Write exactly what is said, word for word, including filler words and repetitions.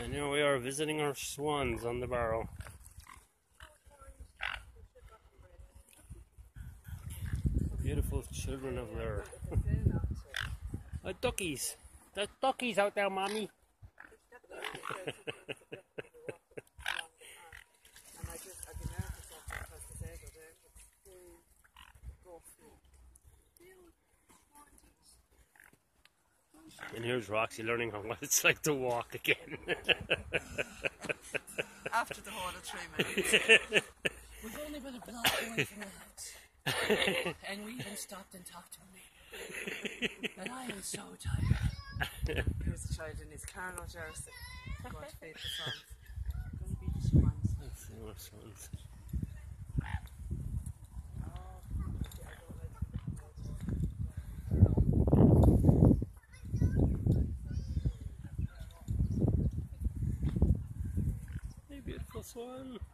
And here we are visiting our swans on the Barrow. Beautiful children of there. Oh, duckies! There's duckies out there, mommy! And here's Roxy learning what it's like to walk again. After the whole of three minutes. We've only been a block away from the house. And we even stopped and talked to me. And I am so tired. Here's a child in his Carlow jersey. Going to feed the swans. Going to be the swans. Let's see what swans. Hey, beautiful swan.